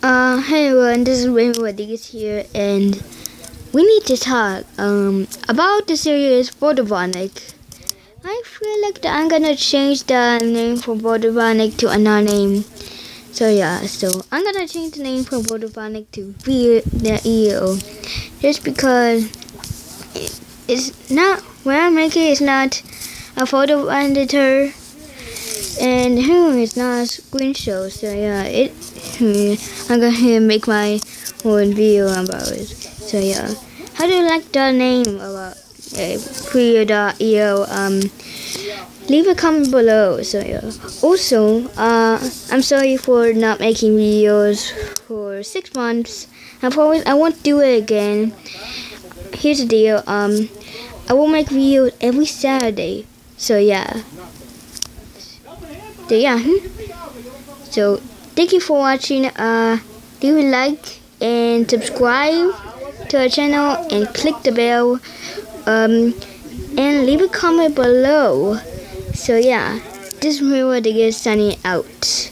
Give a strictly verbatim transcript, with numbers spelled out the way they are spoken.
Uh, hey everyone, this is Rainbow Rodriguez here, and we need to talk um about the series Photovoltaic. I feel like that I'm gonna change the name from Photovoltaic to another name. So yeah, so I'm gonna change the name from Photovoltaic to V the E O, just because it, it's not when I make it, it's not a photo editor. And hmm, it's not a screenshot, so yeah, it. Hmm, I'm gonna make my own video about it. So yeah, how do you like the name about uh, Free dot E O? Um, leave a comment below. So yeah. Also, uh, I'm sorry for not making videos for six months. I promise I won't do it again. Here's the deal. Um, I will make videos every Saturday. So yeah. So yeah, so thank you for watching. Uh, leave a like and subscribe to our channel and click the bell. Um, and leave a comment below. So yeah, this is Rainbow Rodriguez signing out.